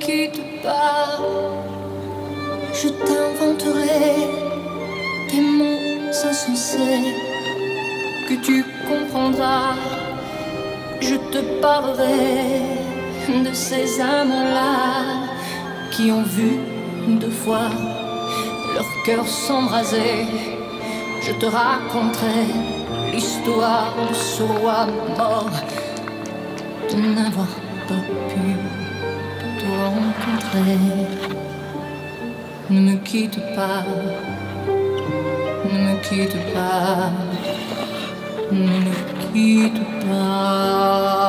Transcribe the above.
quitte pas. Je t'inventerai des mots insensés que tu comprendras. Je te parlerai de ces amants-là qui ont vu deux fois leur cœur s'embraser. Je te raconterai l'histoire de ce roi mort, de n'avoir pas pu te rencontrer. Ne me quitte pas, ne me quitte pas, ne me quitte pas.